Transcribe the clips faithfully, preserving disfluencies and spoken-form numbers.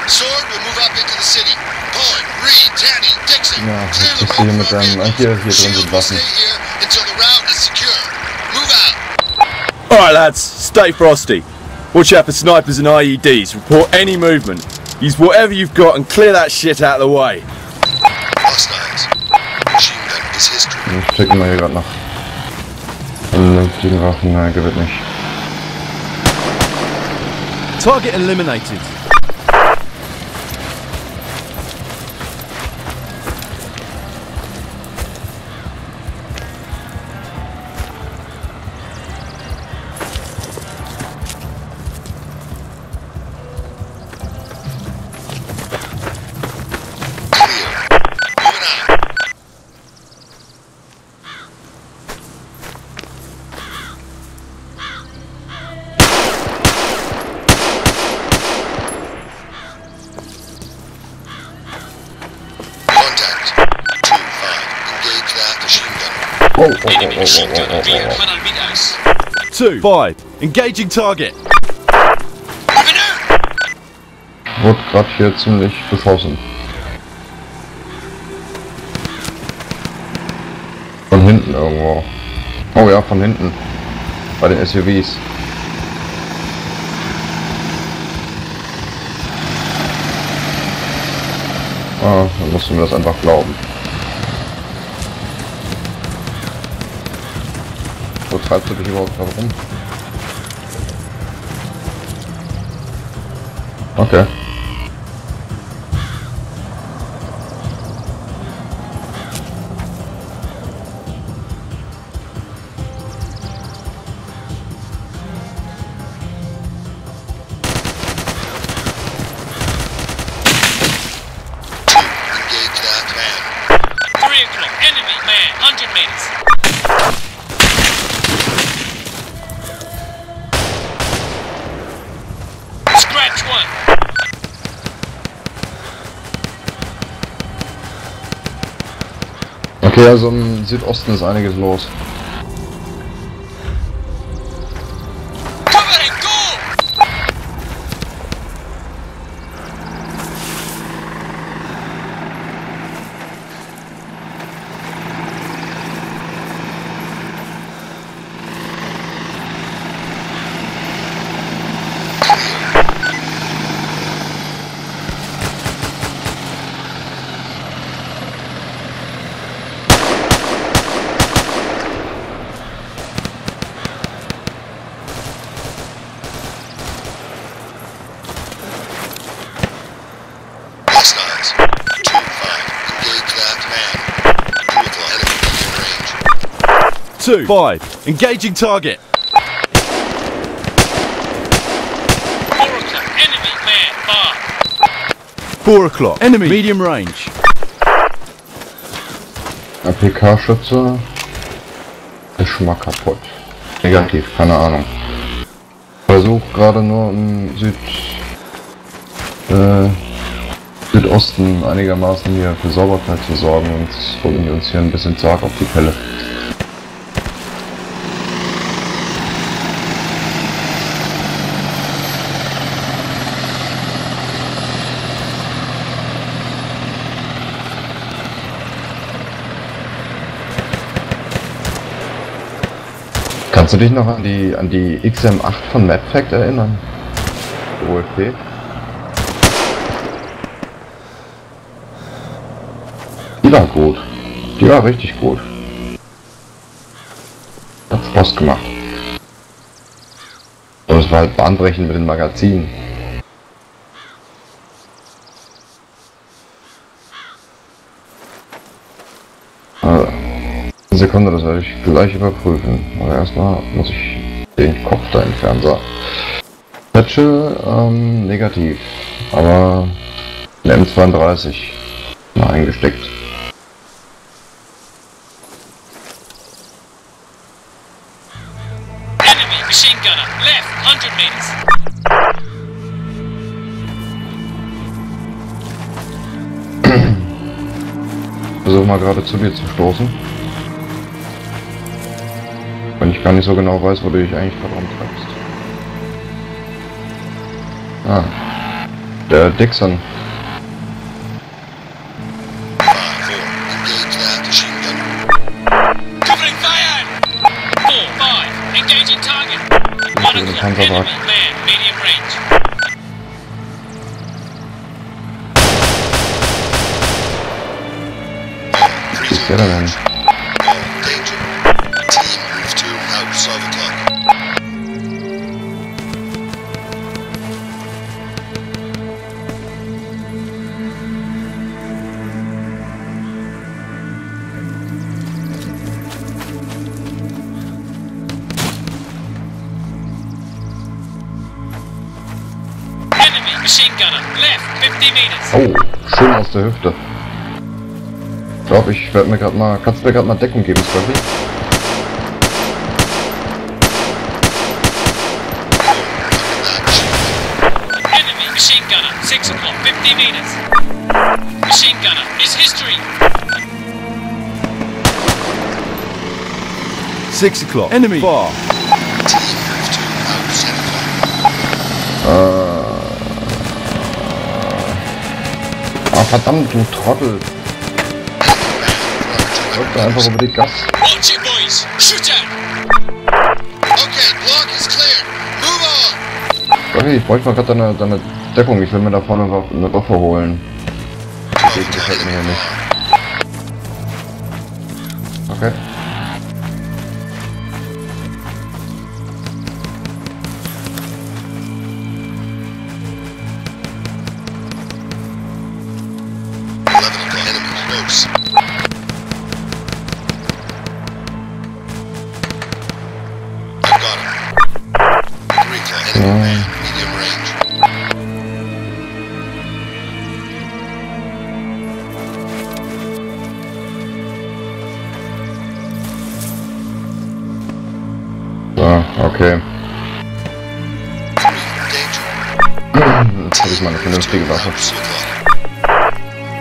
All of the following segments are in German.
Sword will move up into the city. Pullen, Reed, Tanny, Dixon. Ja, Clear jetzt the bist du hier road mit for our deinem... vehicles. Hier, hier drin Shield sind will Waffen. stay here until the route is secure. Move out. Alright lads, stay frosty. Watch out for snipers and I E Ds. Report any movement. Use whatever you've got and clear that shit out of the way. Hostiles. Machine gun is history. Dann checken wir hier gerade noch. Vernünftigen Waffen, nein, gewinnt nicht. Target eliminated. Oh, oh, oh, oh, oh, oh, oh. Two, five, engaging target. Wurde gerade hier ziemlich beschossen. Von hinten irgendwo. Oh ja, von hinten. Bei den S U Vs. Ah, dann musst du mir das einfach glauben. Wo treibst du dich überhaupt gerade rum? Okay. Three o'clock, enemy man, one hundred meters. Scratch one. Okay, also im Südosten ist einiges los. Cover and go! Hostiles. two five. Engage that man. Two o'clock. Enemy in range. Two, five, engaging target. Four o'clock, enemy man, far. Four o'clock, enemy medium range. A P K-Schütze ist schon mal kaputt. Negativ, keine Ahnung. Versuch gerade nur im Süd... Äh, Südosten einigermaßen hier für Sauberkeit zu sorgen, und holen wir uns hier ein bisschen zu arg auf die Pelle. Kannst du dich noch an die an die X M acht von MapFact erinnern? O F P? Die war gut. Die war richtig gut. Hat Spaß gemacht. Und es war halt bahnbrechend mit den Magazinen. Also, eine Sekunde, das werde ich gleich überprüfen. Aber erstmal muss ich den Kopf da entfernen. So. Patche, ähm, negativ. Aber eine M zweiunddreißig mal eingesteckt. Enemy machine gunner, left, one hundred meters. Versuch mal gerade zu dir zu stoßen. Wenn ich gar nicht so genau weiß, wo du dich eigentlich gerade rumtreibst. Ah. Der Der Dixon. five four. Engage that machine gunner. Covering fire! four five. Engaging target. one den o'clock. Panzerwagen. Enemy man. Medium range. Was ist der denn? All danger. Team move to house of o'clock. Enemy machine gunner. Left. fifty meters. Oh, schön aus der Hüfte. Ich glaube, ich werde mir gerade mal... Kannst du mir gerade mal Deckung geben, Scotty? Enemy machine gunner. six o'clock. fifty meters. Machine gunner is history. Six o'clock. Enemy far. Team move to house ten o'clock. Äh... Ah, verdammt, du Trottel. Drück da einfach über die Gas. Watch it, boys. Shoot out. Okay, block is cleared. Move on. Scotty, ich bräuchte mal gerade deine, deine Deckung. Ich will mir da vorne eine Waffe- eine Waffe holen. twelve Das gefällt mir hier nicht. Okay. eleven o'clock. Enemy close. I've got him. three o'clock. Enemy man. Medium range. So, okay. Three danger. Jetzt habe ich mal eine vernünftige Waffe. House o'clock.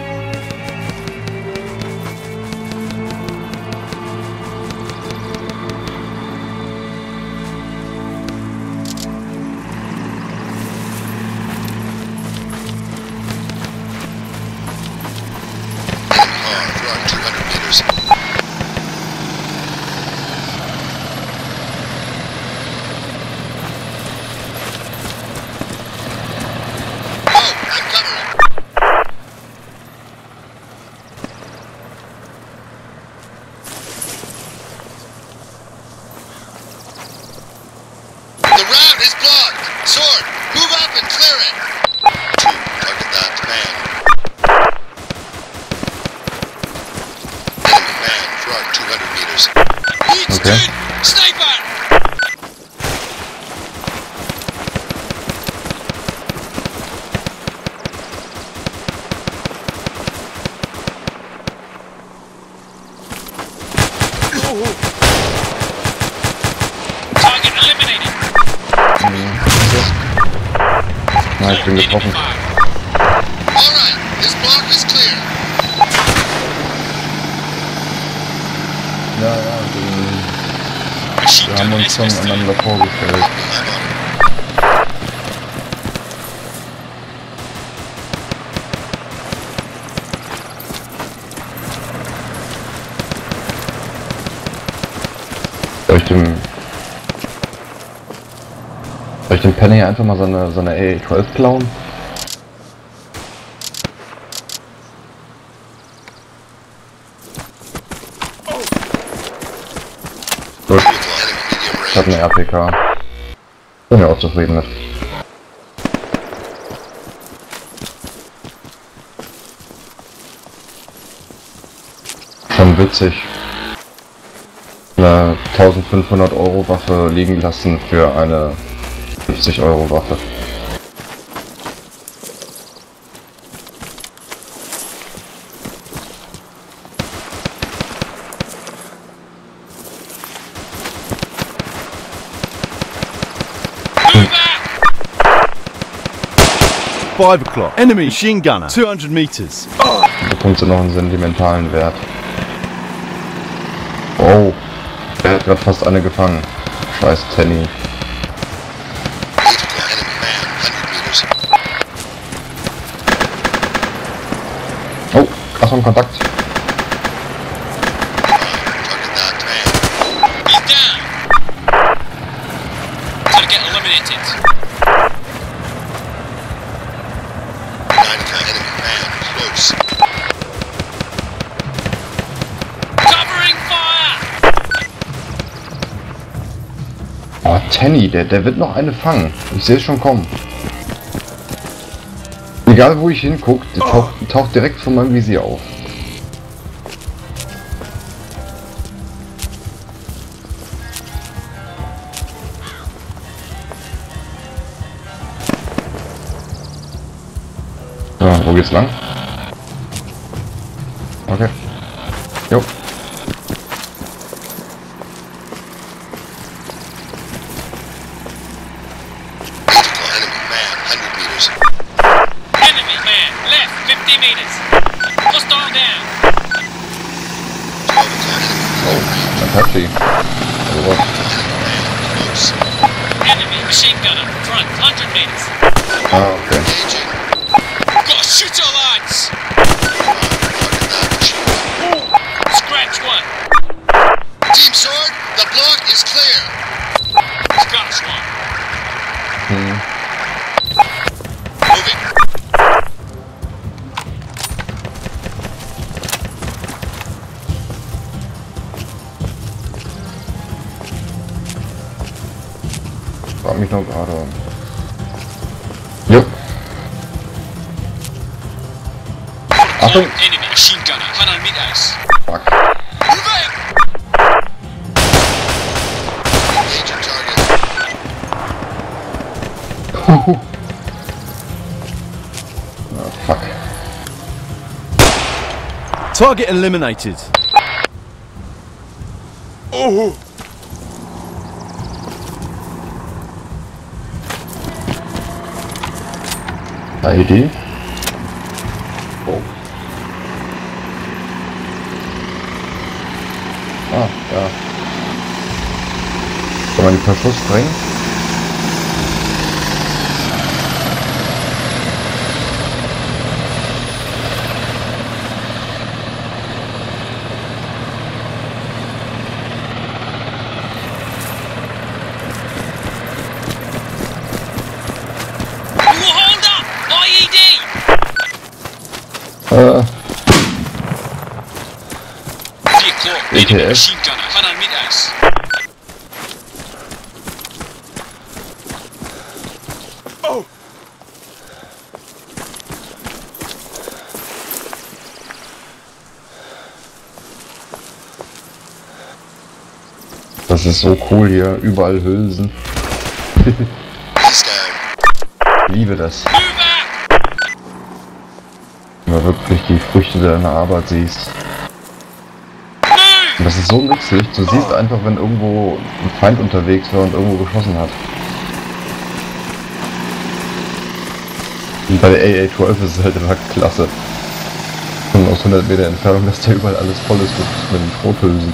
Enemy car front two hundred meters. Oh, I'm covering. The route is blocked. Sword, move up and clear it. Two, target that man. Enemy man front two hundred meters. Each Okay. good. Sniper. Target eliminated. Na, ich bin getroffen. All right, this block is clear. Ja, ja, wir, Machine wir haben gunner uns is schon history. einander vorgestellt. I'm on it. Soll ich dem... Soll ich dem Penny einfach mal seine, seine A zwölf klauen? Gut, Enemy medium ich hab range. eine R P K. Bin ja auch zufrieden mit. Schon witzig. Eine eintausendfünfhundert Euro Waffe liegen lassen für eine fünfzig Euro Waffe. Move out. Five o'clock. Enemy machine gunner. two hundred meters. Da bekommt sie noch einen sentimentalen Wert. Oh, der hat gerade fast eine gefangen. Scheiß Tenny. eight o'clock. Enemy man, one hundred meters. Oh, Achtung, Kontakt. Target that man. He's down. Target eliminated. Nine count enemy man close. Covering fire. Oh, Tenny, der, der wird noch eine fangen. Ich sehe es schon kommen. Egal wo ich hingucke, der taucht, taucht direkt von meinem Visier auf. So, wo geht's lang? Okay. Jo. Enemy man, one hundred meters. Enemy man, left, fifty meters. Hostile down. twelve count enemy man. Ein Taxi. Also was? Enemy man close. Enemy machine gunner, front, one hundred meters. Ah, okay. Engaging. Got a shooter, lads. Target that machine. Scratch one. Team Sword, the block is clear. Scratch one. Hm. Moving. Frag mich noch gerade. Jo. Achtung! Enemy machine gunner, one hundred meters. Fuck. Moving. Engaging target. Ah, fuck. Target eliminated. I D. Oh. Ah, ja. Kann man die per Schuss sprengen? Hold up! I E D! Äh, Three o'clock, E T enemy F. machine gunner, one hundred meters. das ist so cool hier. Überall Hülsen. He's down. Liebe das. Move out! Wenn du wirklich die Früchte deiner Arbeit siehst. Move! Und das ist so nützlich. Du siehst einfach, wenn irgendwo ein Feind unterwegs war und irgendwo geschossen hat. Und bei der A A zwölf ist es halt einfach klasse. Und aus hundert Meter Entfernung, dass da überall alles voll ist mit, mit den Schrothülsen.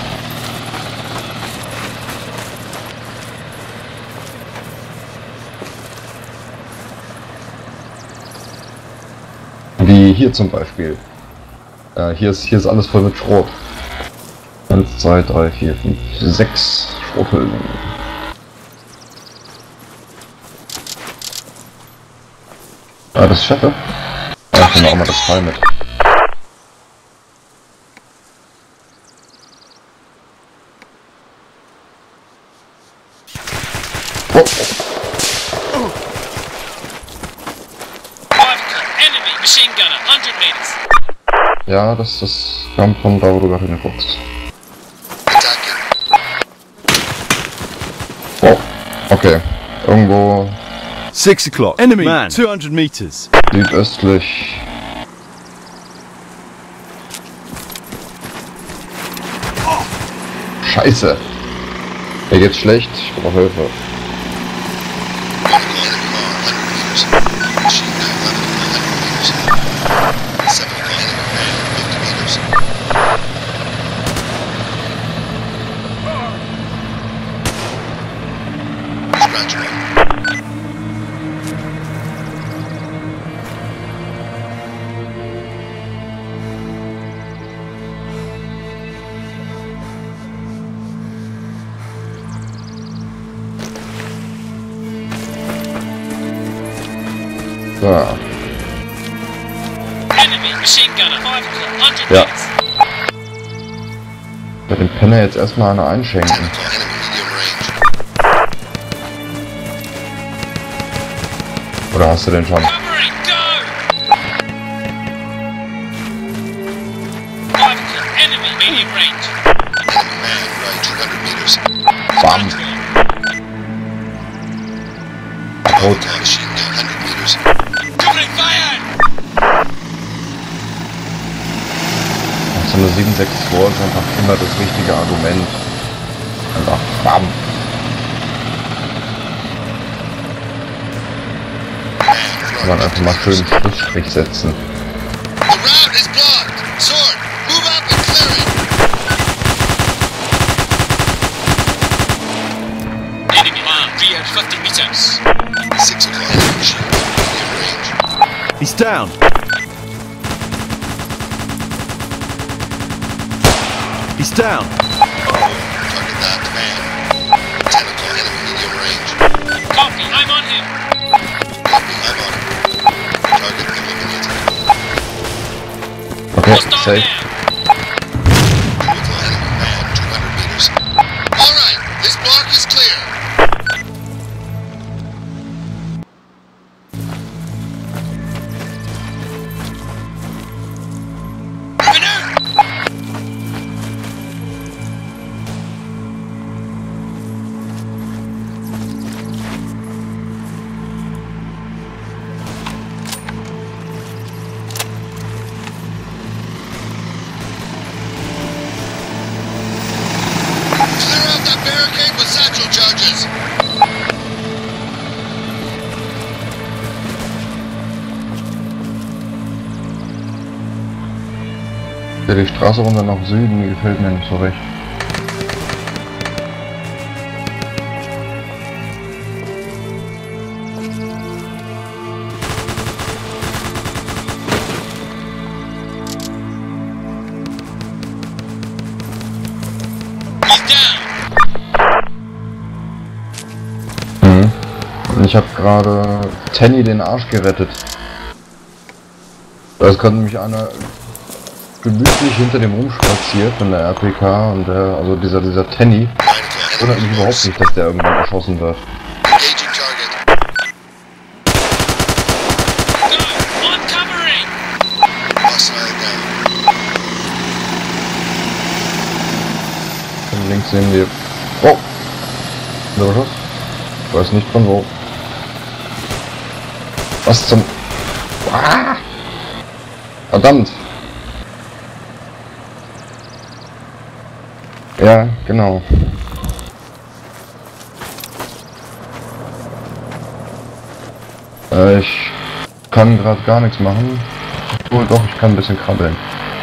Wie hier zum Beispiel. Äh, hier, ist, hier ist alles voll mit Schrot. eins, zwei, drei, vier, fünf, sechs Schrothülsen. Ah, das ist Scheffe. Ja, ich nehme auch mal das Pfeil mit. Oh, oh. Five o'clock, enemy machine gunner, one hundred meters. Ja, das, das kam von da, wo du gerade hinguckst. Attacking. Oh, okay. Irgendwo Six o'clock. Enemy man, two hundred meters. südöstlich. Scheiße. Mir geht's schlecht, ich brauche Hilfe. Vertical enemy car, one hundred meters. Machine gun level, one hundred meters. Septical enemy man, fifty meters. Scratch one. So. Enemy machine gunner, five o'clock, one hundred Ja. meters. Ich werde dem Penner jetzt erstmal eine einschenken. ten o'clock, enemy medium range. Oder hast du den schon? Covering, go! five o'clock, enemy medium range. Enemy man, right, two hundred meters. Bam! twelve Rot. o'clock, machine gun, one hundred meters. Covering fire! So eine sieben sechs zwei ist einfach immer das richtige Argument. Einfach bam! Kann man einfach mal schön einen Schlussstrich setzen. The route is blocked. Sword, move up and clear it. Enemy armed, three hundred fifty meters. Six o'clock, enemy machine gun, medium range. He's down. He's down. Target that man. ten o'clock, enemy medium range. Copy, I'm on him. Copy, I'm on it. Target eliminated. Okay, Hostile safe. down. two o'clock, enemy man, two hundred meters. Alright, this block is clear. Moving out! Clear out that barricade with satchel charges. Ja, die Straße runter nach Süden, die gefällt mir nicht so recht. He's down. Mhm. Und ich habe gerade Tenny den Arsch gerettet. Da ist gerade nämlich einer gemütlich hinter dem rumspaziert von der R P K und der, also dieser, dieser Tenny, nine o'clock, wundert enemy mich überhaupt nicht, dass der irgendwann erschossen wird. Engaging target. Go, on covering. Hostile down. Von links sehen wir. Oh! Der Schuss? Ich weiß nicht von wo. Was zum. Ah! Verdammt! Ja, genau. Äh, ich kann gerade gar nichts machen. Oh doch, ich kann ein bisschen krabbeln.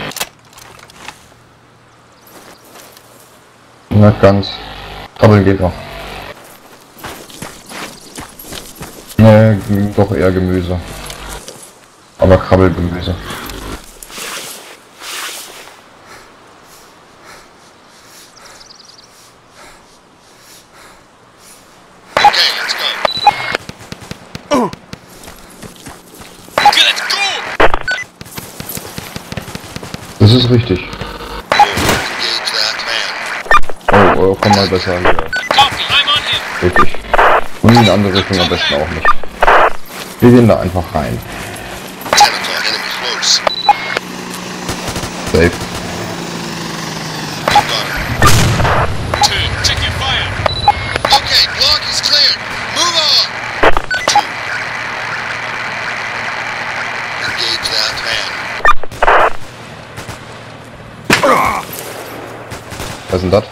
Nicht ganz. Krabbeln geht noch. Ne, doch eher Gemüse. Aber Krabbelgemüse. Okay, let's go. Okay, let's go. Das ist richtig. Engage that man. Oh, oh komm mal besser hier. Copy, I'm on him. Richtig. Und in die andere Richtung am besten auch nicht. Wir gehen da einfach rein. ten o'clock, enemy close. Safe. Got him. Two, check your fire. Okay, block is cleared. Move on. Two. Engage that man. Was ist denn das?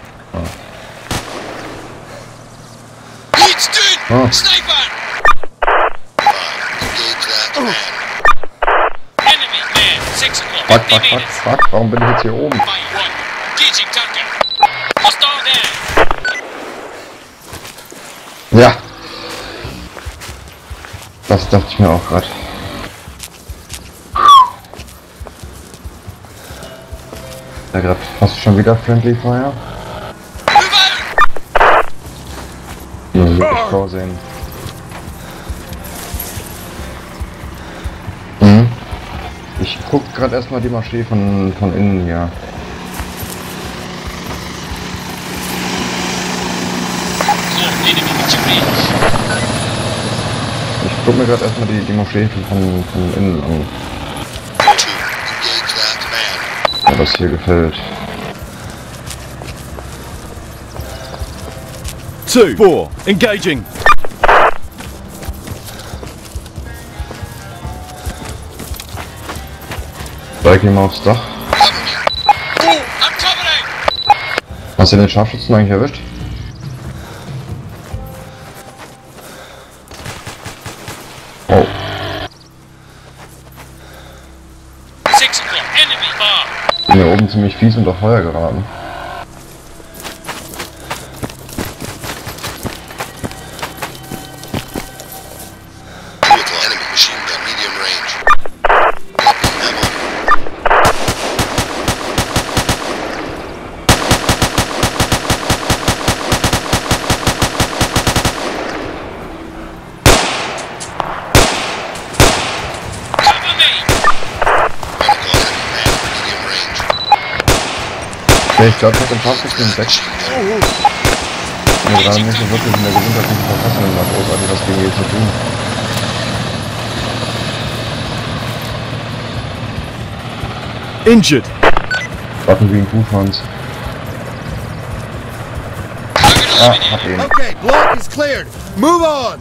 It's done. Oh. Sniper. Five. Engage that man. Enemy man, six o'clock, Fuck, fifty fuck, fuck, meters. fuck. Warum bin ich jetzt hier oben? Fire one. Engaging target. Hostile down. Ja. Das dachte ich mir auch gerade. Ja, gerade hast du schon wieder Friendly Fire? Move out. Muss ich wirklich vorsehen. Ich guck gerade erstmal die Moschee von, von innen, ja. Caught an enemy with your range. Ich guck mir gerade erstmal die, die Moschee von, von, von innen an. Two, engage that man. Ja, was hier gefällt. Two, four, engaging. Steig ihm aufs Dach. Cover me. Oh, I'm covering! Hast du den Scharfschützen eigentlich erwischt? Oh, Six o'clock, enemy bar. bin hier oben ziemlich fies unter Feuer geraten. Two o'clock, enemy machine gun, medium range. Ammo. Cover me! One o'clock, enemy man, medium range. Ja, ich glaube, mit dem Scharfschützen im Deck. Machine gun. Ich bin gerade nicht so wirklich in der gesundheitlichen Verfassung, mal großartig was gegen ihn zu tun. Injured. Waffen wie ein Kuhschwanz. Target Ah, eliminated. hab ihn. Okay, block is cleared. Move on.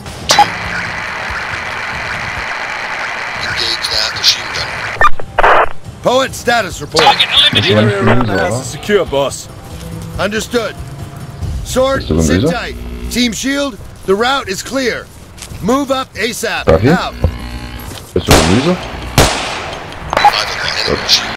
Engage that machine gun. Poet status report. Target Ist eliminated. aber nicht Around the böse, house oder? is secure, boss. Understood. Sword, Bist du sit Gemüse? tight. Team Shield, the route is clear. Move up ASAP. Darf ich? Out. Bist du Gemüse? Five o'clock, enemy machine